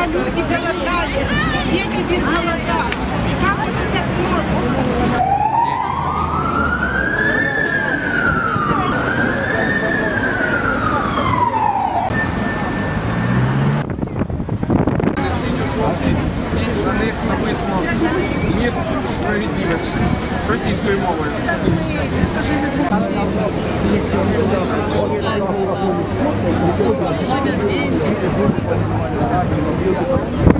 когда люди голодают, дети без молока. Как это так можно? І на них написано «Мір справедливості» російською мовою. Thank you.